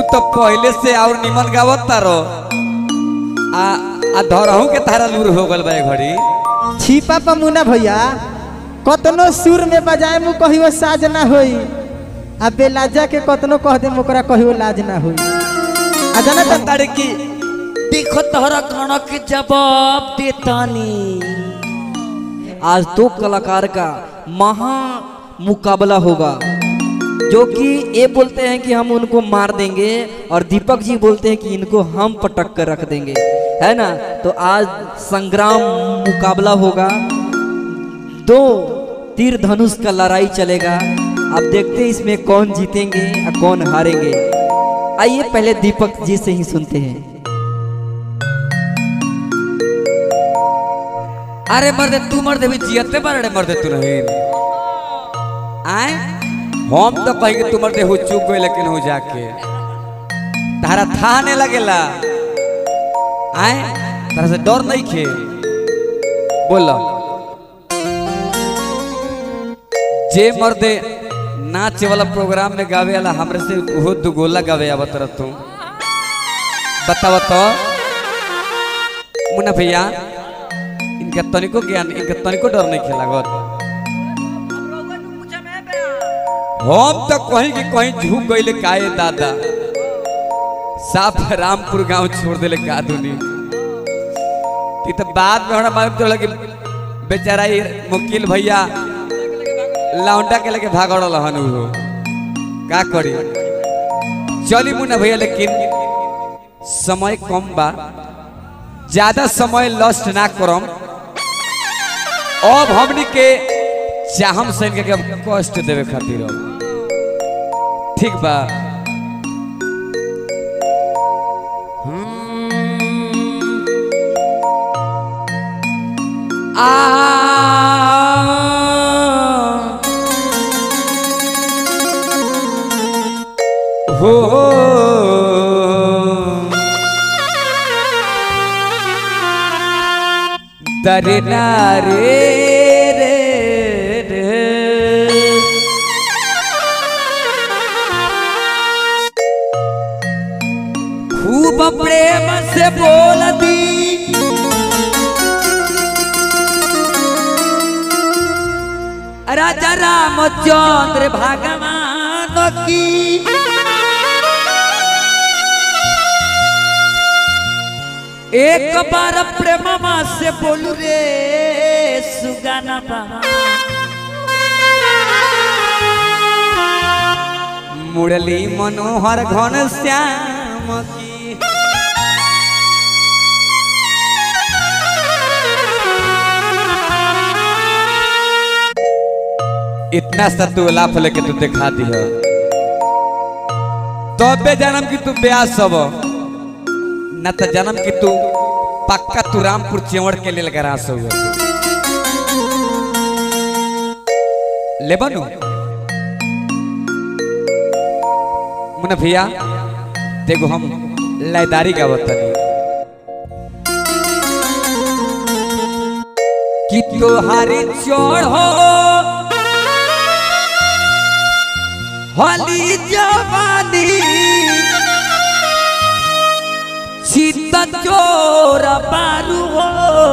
तो पहले से और निमन गावत तारो आ धरहू के तारा लूर हो गल बा घड़ी। छिपा पमुना भैया कतनो सुर में बजाए मु कहियो साज ना होई आ बेलाजा के कतनो कह दे ओकरा कहियो लाज ना होई। आ जाना त तारे की देखो तोहरा गाना के जवाब देतानी। आज दो कलाकार का महा मुकाबला होगा, जो कि ये बोलते हैं कि हम उनको मार देंगे और दीपक जी बोलते हैं कि इनको हम पटक कर रख देंगे, है ना। तो आज संग्राम मुकाबला होगा, दो तीर धनुष का लड़ाई चलेगा। अब देखते हैं इसमें कौन जीतेंगे और कौन हारेंगे। आइए पहले दीपक जी से ही सुनते हैं। अरे मर्दे तू मर्दे भी जियते बारे मर्दे तू नहीं आए। हम तो कहेंगे तू मर्दे हो चुप गए, लेकिन हो जाके तारा था नहीं लगेला आए, तारा से डर नहीं खे। बोलो जे मर्दे नाच वाला प्रोग्राम में गावे वाला हमरे से वो दुगोला गावे आवत रह तू बताव तो मुन्ना भैया, इनका तनिको ज्ञान, इनका तनिको डर नहीं खेला। हम तो कहीं कि कहीं झुक गई काये दादा, साफ रामपुर गांव छोड़ दिले का दुनी। तो बाद में हमरा मालूम चला कि बेचारा मुकिल भैया लौंडा के लेके भागड़ रहन हो का करी। चली मुन्ना भैया, लेकिन समय कम बा, ज्यादा समय लस्ट ना करम। अब हमनी के चाहम से इनके कष्ट देवे खातिर, ठीक बा। हो दरना रे खूब प्रेम से बोल दी, राजा रामचंद्र भगवान की। एक बार प्रेम से बोलू रे सुगाना मुरली मनोहर घन श्याम की। इतना सा तू लाफ लेके तू दिखा दी है, तो बे जन्म की तू ब्याह सब न तो जन्म की तू पक्का तू रामपुर चेवड़ के लिए लगा सो ले बनू। मुन्ना भैया देखो हम लयदारी का बतानी कि तोहारी चोर हो होली जवानी सीता चोर पारू हो।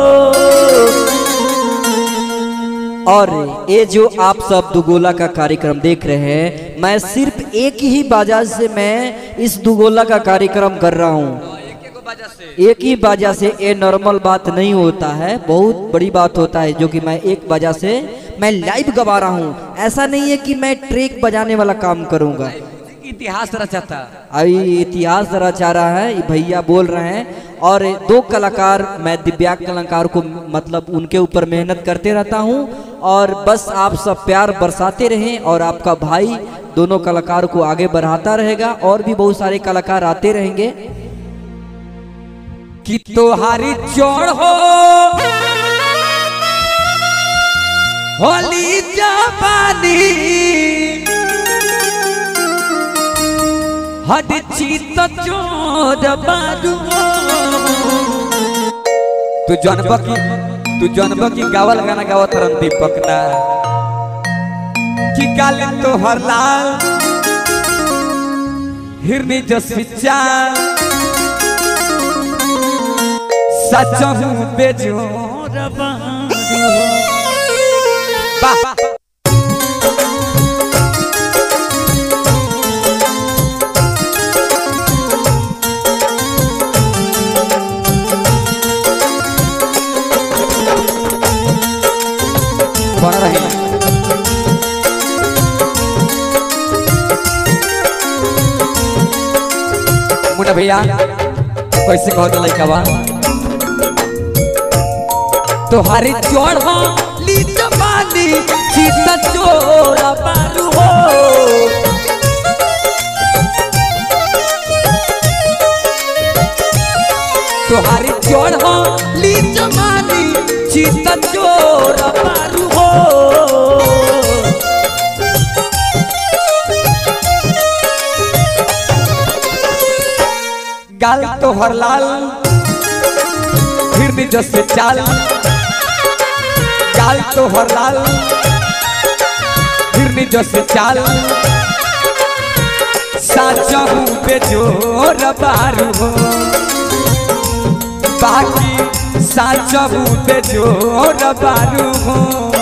और ये जो आप सब दुगोला का कार्यक्रम देख रहे हैं, मैं सिर्फ एक ही बाजा से मैं इस दुगोला का कार्यक्रम कर रहा हूँ। एक ही बाजा से ये नॉर्मल बात नहीं होता है, बहुत बड़ी बात होता है जो कि मैं एक बाजा से मैं लाइव गवा रहा हूँ। ऐसा नहीं है कि मैं ट्रैक बजाने वाला काम करूँगा। इतिहास रचाता, अभी इतिहास रचा रहा है, ये भैया बोल रहे हैं। और दो कलाकार, मैं दिव्यांग कलाकार को मतलब उनके ऊपर मेहनत करते रहता हूँ, और बस आप सब प्यार बरसाते रहें और आपका भाई दोनों कलाकार को आगे बढ़ाता रहेगा। और भी बहुत सारे कलाकार आते रहेंगे। कि तोहारी चोर हो होली जवानी हद चीत चोर बारू। तू जनब की गावल गाना गावत रन दीपक ना कि गाल तोहर लाल हिरनी जस विचार सच हूँ बेजोर बारू वाह बना रही मुन्ना भैया कैसे कहो तो लड़का बा तोहारी चोर हो ली जवानी सीता चोरा बारू हो तोहारी चोर हो ली जवानी सीता चोरा बारू हो गाल तोहर लाल हिरनी जैसे चाल गाल तोहर लाल हिरनी जैसे चाल साचा हूँ बेजोर बारू हो बाकी साचा हूँ बेजोर बारू हो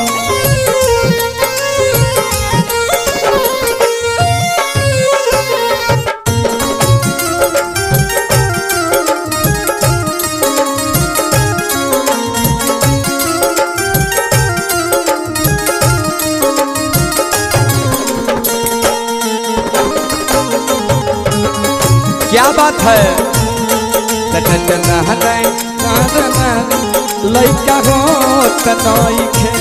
क्या बात है लइका हो तनइखे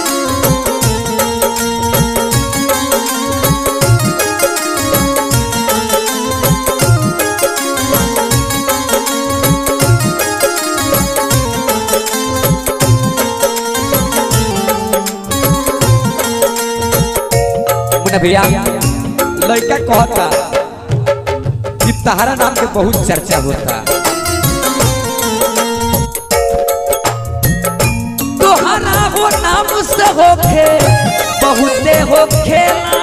मुन्ना भैया लइका कहता तहारा नाम के बहुत चर्चा होता तोहरा हो नाम से होखे बहुते हो खेला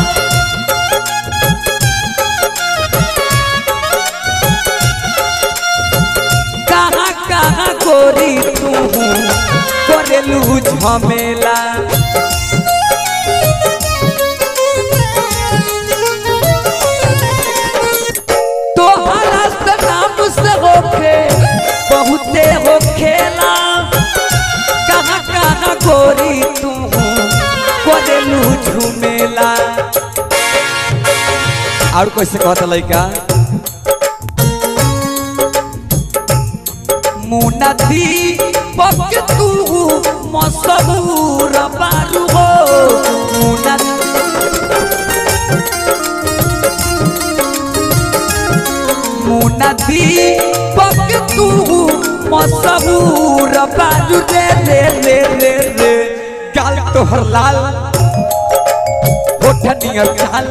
कहाँ कहाँ गोरी तू करेलू झमेला बहुते हो खेला कहाँ कहाँ गोरी तू करेलू झूमेला और कैसे कहता लइका मुन्ना दीपक तू मशहूर बारू हो मुन्ना दीपक तू मशहूर बारू रे रे रे रे रे गाल तोहर लाल होठनिया चाल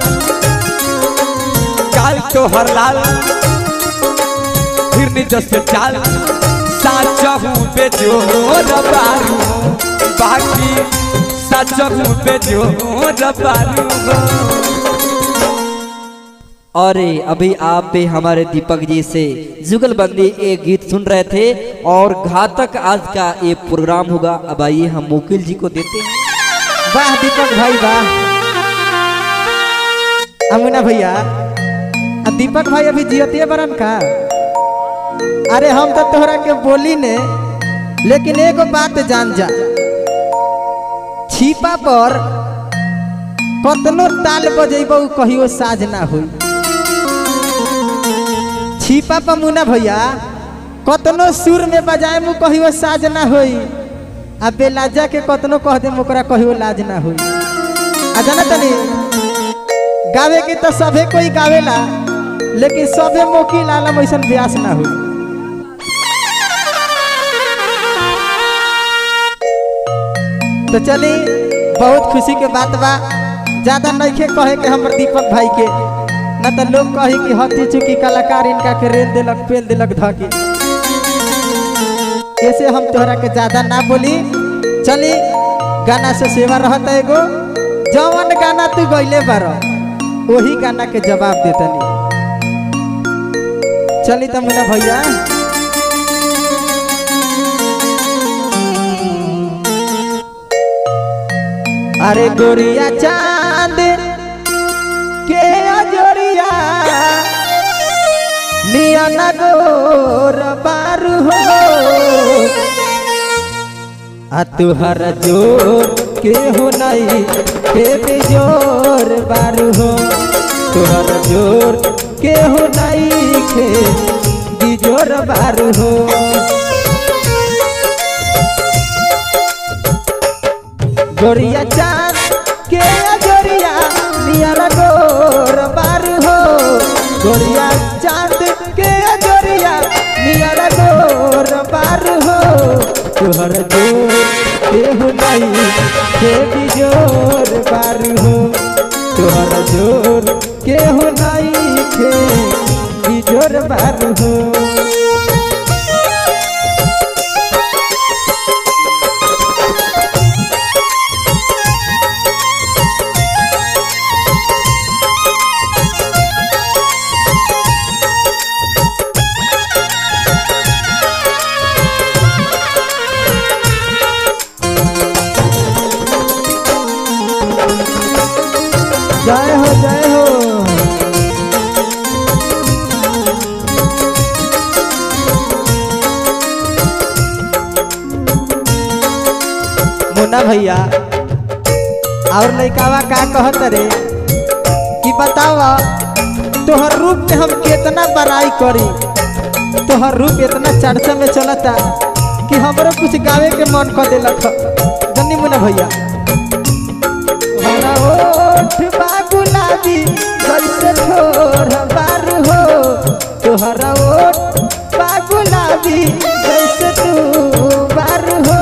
गाल तोहर लाल हिरनी जैसे चाल साचा हूँ बेजोर बारू बाकी साचा हूँ बेजोर बारू और अभी आप भी हमारे दीपक जी से जुगलबंदी एक गीत सुन रहे थे और घातक आज का ये प्रोग्राम होगा। अब आइए हम मुकिल जी को देते हैं। वाह दीपक भाई वाह। अमुना भैया दीपक भाई अभी जियते बरन का। अरे हम तो तोहरा के बोली ने लेकिन एगो बात जान जा छिपा पर कतनो ताल बजेबो कहियो साज ना होई। छिपा पर मुना भैया कतनो सुर में बजाए मु कहियो साज ना होई। आ बेलाजा के कतनो कह दे ओकरा कहियो लाज ना होई। आ जाना तनी गावे के तो सभे कोई गावेला लेकिन सभे मोकिल आलम ऐसन ब्यास ना होई। तो चली बहुत खुशी के बात बा। ज्यादा नइखे कहे के हमर दीपक भाई के न तो लोग कही कि हथी चुकी कलाकार इनका के रेल दिलक पेल दिलक धकी। ऐसे हम तोहरा के ज्यादा ना बोली। चली गाना से सेवा रहता एगो जवन गाना तू गईले बार वही गाना के जवाब देतनी। चली तो मुन्ना भैया अरे गोरिया चांद के अजोरिया लिया ना गोर बारू हो आ तुहर जोर के हो नहीं के बेजोर बारू हो तुहर जोर के हो नहीं के बिजोर बारू हो गोरिया चांद के अजोरिया नियर गोर बारू हो गोरिया चांद के अजोरिया नियर गोर बारू हो तुहर जोर केहू नहीं के बिजोर बारू हो तुहर जोर केहू नहीं के बिजोर बारू हो जय हो जय हो मुन्ना भैया और लड़कावा का कहत रे कि बताओ तोहर रूप में हम कितना बड़ाई करी तोहर रूप इतना चर्चा में चलता कि हमरो कुछ गावे के मन कर दिलक जन्नी मुन्ना भैया ओठ गुलाबी जैसे ठोर बारू हो तोहरा ओठ गुलाबी जैसे तू बारू हो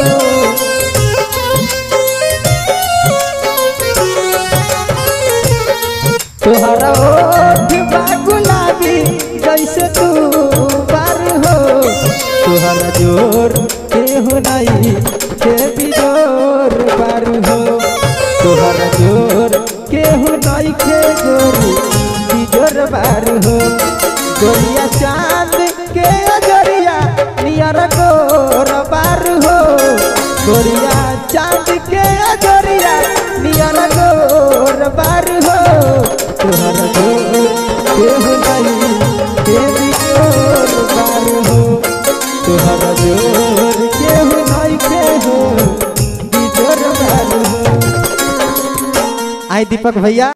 तोहरा ओठ गुलाबी जैसे तू बारू हो तोहरा जोर केहू नहीं के बिजोर बारू हो तोहर जोर केहू नहीं के गोरी बिजोर बारू हो गोरिया चांद के अजोरिया नियर गोर बारू हो गोरिया चांद के अजोरिया नियर गोर बारू हो तोहर जोर केहू नहीं के बिजोर बारू हो तोहर जोर केहू नहीं के हो बिजोर बारू हो आई दीपक भैया।